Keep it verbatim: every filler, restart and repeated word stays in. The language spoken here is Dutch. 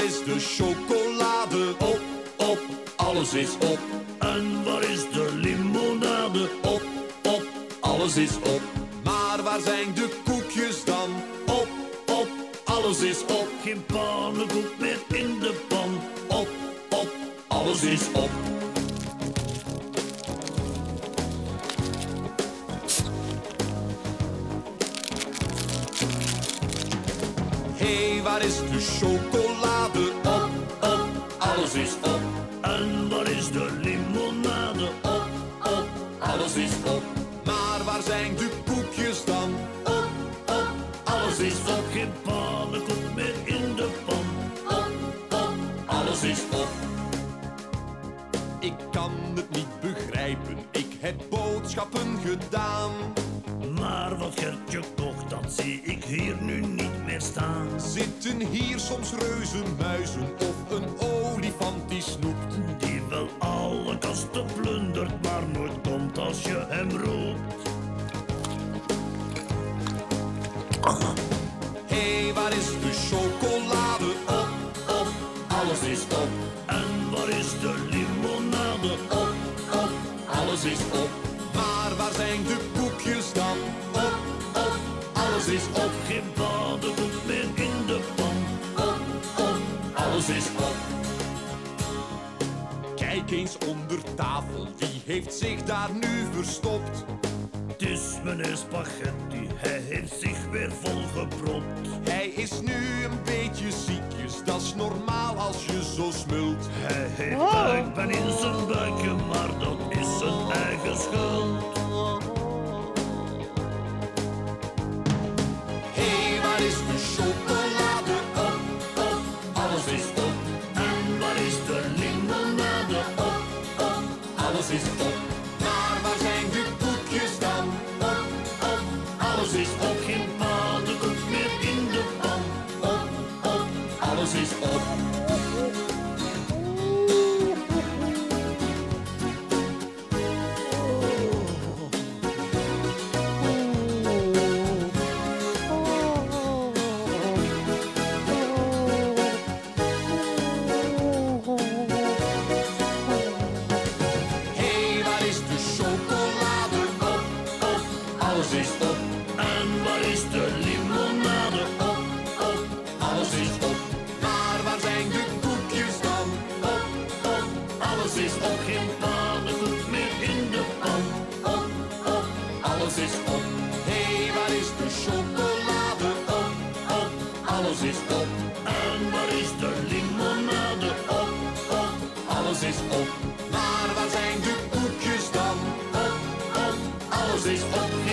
is de chocolade? Op, op, alles is op. En waar is de limonade? Op, op, alles is op. Maar waar zijn de koekjes dan? Op, op, alles is op. Geen pannenkoek meer in de pan. Op, op, alles is op. Hé, hey, waar is de chocolade? Op, op, alles is op. En waar is de limonade? Op, op, alles is op. Maar waar zijn de koekjes dan? Op, op, alles is op. Geen pannenkoek meer in de pan. Op, op, alles is op. Ik kan het niet begrijpen, ik heb boodschappen gedaan. Maar wat Gertje kocht, dat zie ik hier nu niet meer staan. Zitten hier soms reuzenmuizen of een olifant die snoept? Die wel alle kasten plundert, maar nooit komt als je hem roept. Hé, hey, waar is de chocolade? Op, op, alles is op. En waar is de limonade? Op, op, alles is op. Maar waar zijn de koekjes dan? Op, op, alles is op. Geen pannenkoek meer in de pan. Op, op, alles is op. Kijk eens onder tafel, wie heeft zich daar nu verstopt? Het is meneer Spaghetti, hij heeft zich weer volgepropt. Hij is nu een beetje ziekjes, dat is normaal als je zo smult. Hij heeft buikpijn in zijn buikje, maar dat is zijn eigen schuld. Hé, hey, waar is de chocolade? Op, op, alles is op. En waar is de limonade? Op, op, alles is op. Maar waar zijn de koekjes dan? Op, op, alles is op. Geen pannenkoek meer in de pan. Op, op, alles is op. Hé, hey, waar is de chocolade? Op, op, alles is op. En waar is de limonade? Op, op, alles is op. Maar waar zijn de koekjes dan? Op, op, alles is op. Geen pannenkoek meer in de pan. Op, op, alles is op. Hé, hey, waar is de chocolade? Op, op, alles is op. En waar is de limonade? Op, op, alles is op. Maar waar zijn de koekjes dan? Op, op, alles is op.